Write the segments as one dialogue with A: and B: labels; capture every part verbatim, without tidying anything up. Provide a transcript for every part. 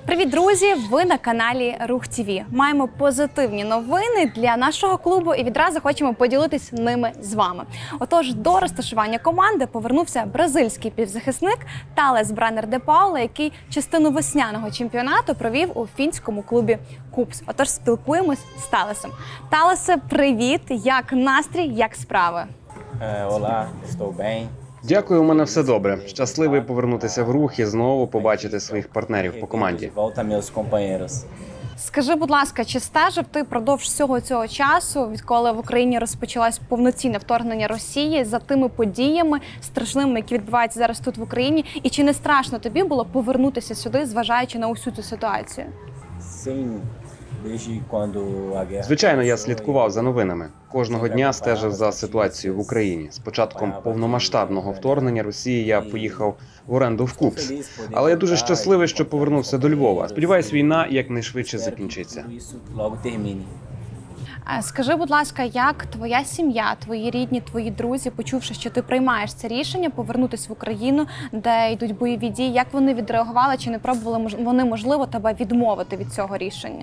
A: Привіт, друзі! Ви на каналі Рух ТВ. Маємо позитивні новини для нашого клубу і відразу хочемо поділитись ними з вами. Отож, до розташування команди повернувся бразильський півзахисник Талес Бранер де Паула, який частину весняного чемпіонату провів у фінському клубі Купс. Отож, спілкуємось з Талесом. Талесе, привіт! Як настрій, як справи?
B: Olá, estou bem.
C: Дякую, у мене все добре. Щасливий повернутися в рух і знову побачити своїх партнерів по команді.
B: Volta, meus companheiros.
A: Скажи, будь ласка, чи стежив ти впродовж всього цього часу, відколи в Україні розпочалось повноцінне вторгнення Росії, за тими подіями страшними, які відбуваються зараз тут в Україні? І чи не страшно тобі було повернутися сюди, зважаючи на усю цю ситуацію?
B: Sim, desde quando a guerra
C: Звичайно, я слідкував за новинами. Кожного дня стежив за ситуацією в Україні. З початком повномасштабного вторгнення Росії я поїхав в оренду в Купс. Але я дуже щасливий, що повернувся до Львова. Сподіваюсь, війна якнайшвидше закінчиться.
B: tudo isso logo termine.
A: А скажи, будь ласка, як твоя сім'я, твої рідні, твої друзі, почувши, що ти приймаєш це рішення повернутися в Україну, де йдуть бойові дії, як вони відреагували, чи не пробували мож- вони, можливо, тебе відмовити від цього рішення?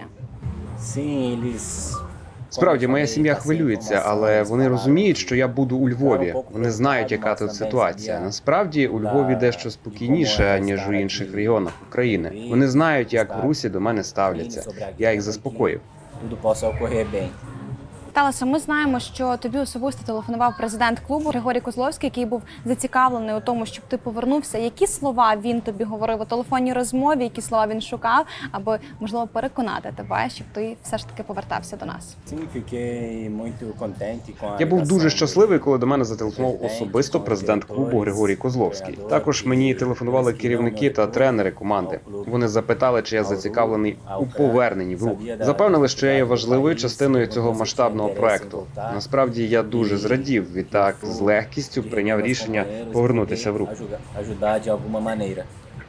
B: Sim, eles
C: Справді, моя сім'я хвилюється, але вони розуміють, що я буду у Львові. Вони знають, яка тут ситуація. Насправді, у Львові дещо спокійніше, ніж у інших регіонах України. Вони знають, як в Русі до мене ставляться. Я їх заспокоїв.
B: tudo possa ocorrer bem.
A: Талеса, ми знаємо, що тобі особисто телефонував президент клубу Григорій Козловський, який був зацікавлений у тому, щоб ти повернувся. Які слова він тобі говорив у телефонній розмові, які слова він шукав, аби, можливо, переконати тебе, щоб ти все ж таки повертався до нас?
B: Sim, fiquei muito contente com a
C: Я був дуже
B: ligação
C: щасливий, коли до мене зателефонував особисто президент клубу Григорій Козловський. Також мені телефонували керівники та тренери команди. Вони запитали, чи я зацікавлений у поверненні в рух. Запевнили, що я є важливою частиною цього масштабного проекту. Насправді я дуже зрадів, відтак з легкістю прийняв рішення повернутися в рух.
B: Ajudar de alguma maneira.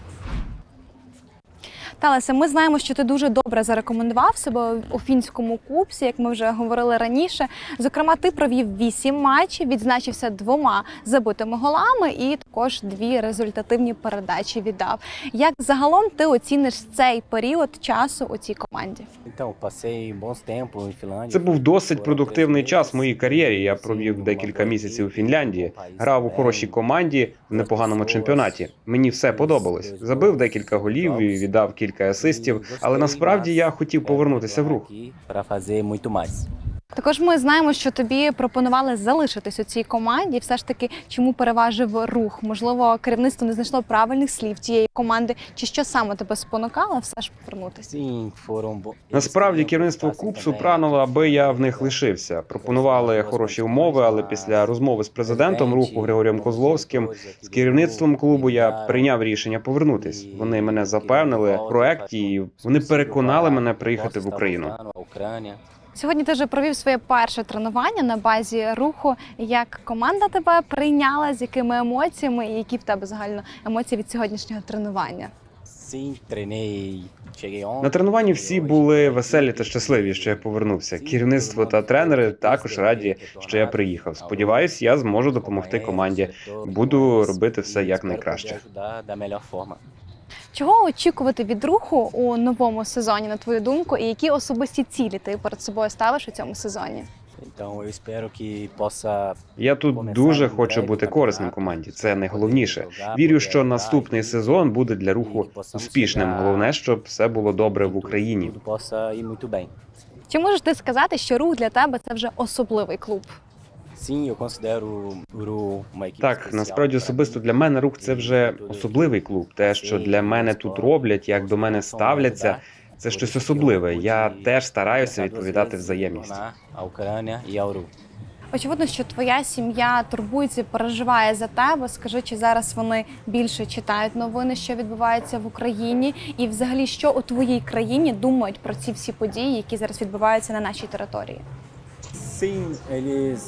A: Талесе, ми знаємо, що ти дуже добре зарекомендував себе у фінському Купсі, як ми вже говорили раніше. Зокрема, ти провів вісім матчів, відзначився двома забитими голами і також дві результативні передачі віддав. Як загалом ти оціниш цей період часу у цій команді?
B: Então, passei bons tempos em Finlândia.
C: Це був досить продуктивний час в моїй кар'єрі. Я провів декілька місяців у Фінляндії, грав у хорошій команді в непоганому чемпіонаті. Мені все подобалось. Забив декілька голів і віддав кілька асистів, але насправді я хотів повернутися в рух.
B: Para fazer muito mais.
A: Також ми знаємо, що тобі пропонували залишитись у цій команді. Все ж таки, чому переважив рух? Можливо, керівництво не знайшло правильних слів тієї команди, чи що саме тебе спонукало все ж повернутися?
B: Sim, foram bo-
C: Насправді керівництво Купсу прагнуло, аби я в них лишився. Пропонували хороші умови, але після розмови з президентом руху Григорієм Козловським, з керівництвом клубу я прийняв рішення повернутись. Вони мене запевнили в проекті, і вони переконали мене приїхати в Україну.
B: Україна.
A: Сьогодні ти вже провів своє перше тренування на базі руху. Як команда тебе прийняла, з якими емоціями і які в тебе загально емоції від сьогоднішнього тренування?
B: Sim, treinei, cheguei ontem.
C: На тренуванні всі були веселі та щасливі, що я повернувся. Керівництво та тренери також раді, що я приїхав. Сподіваюсь, я зможу допомогти команді. Буду робити все якнайкраще.
B: Ajudar da melhor forma.
A: Чого очікувати від руху у новому сезоні, на твою думку, і які особисті цілі ти перед собою ставиш у цьому сезоні?
B: Então, eu espero que possa
C: Я тут дуже хочу бути корисним команді. Це найголовніше. Вірю, що наступний сезон буде для руху успішним. Головне, щоб все було добре в Україні.
B: tudo possa ir muito bem.
A: Чи можеш ти сказати, що рух для тебе це вже особливий клуб?
B: Sim, eu considero o Uru uma equipe
C: Так,
B: especial.
C: насправді особисто для мене рух це вже особливий клуб. Те, що для мене тут роблять, як до мене ставляться, це щось особливе. Я теж стараюся відповідати взаємністю.
B: А Україна і Ауру.
A: Очевидно, що твоя сім'я турбується, переживає за тебе. Скажи, чи зараз вони більше читають новини, що відбувається в Україні? І взагалі, що у твоїй країні думають про ці всі події, які зараз відбуваються на нашій території?
B: Sim, eles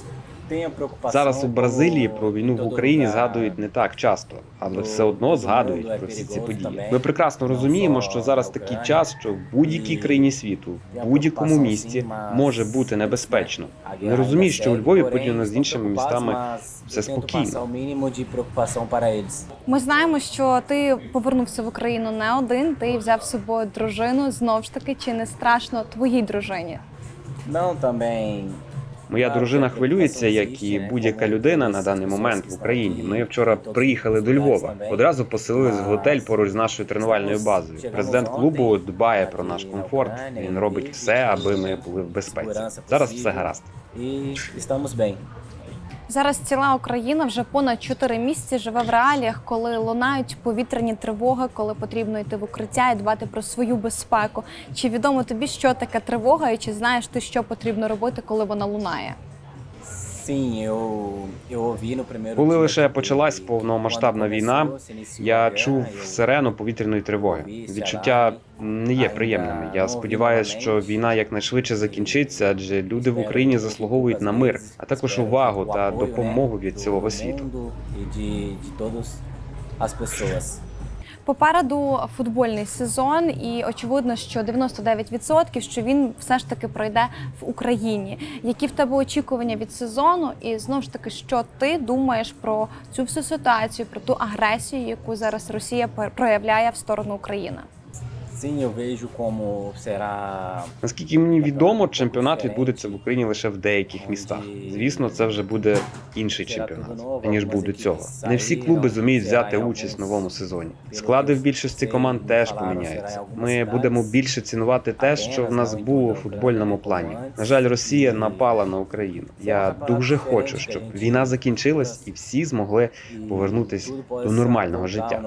C: Зараз у Бразилії про війну в Україні згадують не так часто, але все одно згадують про всі ці події. Ми прекрасно розуміємо, що зараз такий час, що в будь-якій країні світу, в будь-якому місті може бути небезпечно. Не розумію, що у Львові порівняно з іншими містами все спокійно.
A: Ми знаємо, що ти повернувся в Україну не один, ти взяв з собою дружину. Знову ж таки, чи не страшно твоїй дружині?
C: Моя дружина хвилюється, як і будь-яка людина на даний момент в Україні. Ми вчора приїхали до Львова. Одразу поселились в готель поруч з нашою тренувальною базою. Президент клубу дбає про наш комфорт. Він робить все, аби ми були в безпеці. Зараз все гаразд.
A: Зараз ціла Україна вже понад чотири місяці живе в реаліях, коли лунають повітряні тривоги, коли потрібно йти в укриття і дбати про свою безпеку. Чи відомо тобі, що таке тривога, і чи знаєш ти, що потрібно робити, коли вона лунає?
C: Коли лише почалась повномасштабна війна, я чув сирену повітряної тривоги. Відчуття не є приємними. Я сподіваюся, що війна якнайшвидше закінчиться, адже люди в Україні заслуговують на мир, а також увагу та допомогу від цілого світу.
A: Попереду футбольний сезон, і очевидно, що дев'яносто дев'ять відсотків, що він все ж таки пройде в Україні. Які в тебе очікування від сезону? І знову ж таки, що ти думаєш про цю всю ситуацію, про ту агресію, яку зараз Росія проявляє в сторону України?
C: Наскільки мені відомо, чемпіонат відбудеться в Україні лише в деяких містах. Звісно, це вже буде інший чемпіонат, ніж був до цього. Не всі клуби зуміють взяти участь в новому сезоні. Склади в більшості команд теж поміняються. Ми будемо більше цінувати те, що в нас було у футбольному плані. На жаль, Росія напала на Україну. Я дуже хочу, щоб війна закінчилась і всі змогли повернутися до нормального життя.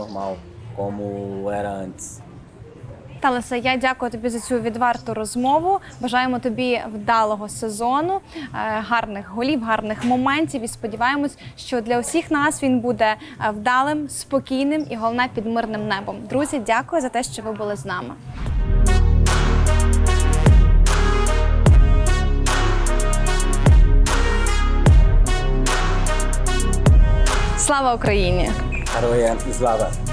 A: Талесе, я дякую тобі за цю відверту розмову. Бажаємо тобі вдалого сезону, гарних голів, гарних моментів. І сподіваємось, що для усіх нас він буде вдалим, спокійним і, головне, під мирним небом. Друзі, дякую за те, що ви були з нами. Слава Україні!
B: Героям слава!